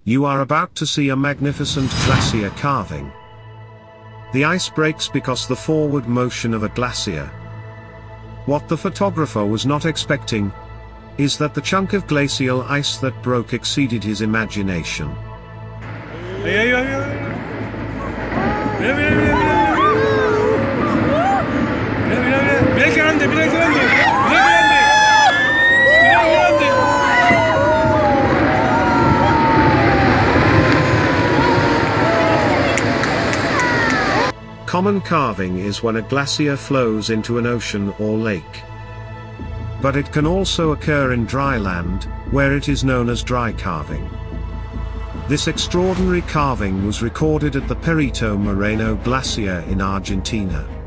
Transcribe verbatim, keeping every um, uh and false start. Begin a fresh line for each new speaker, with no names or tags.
You are about to see a magnificent glacier calving. The ice breaks because the forward motion of a glacier. What the photographer was not expecting is that the chunk of glacial ice that broke exceeded his imagination.
Mira, mira, mira, mira, mira, mira, mira qué grande, mira qué grande, mira qué grande, mira qué grande.
Common calving is when a glacier flows into an ocean or lake. But it can also occur in dry land, where it is known as dry calving. This extraordinary calving was recorded at the Perito Moreno Glacier in Argentina.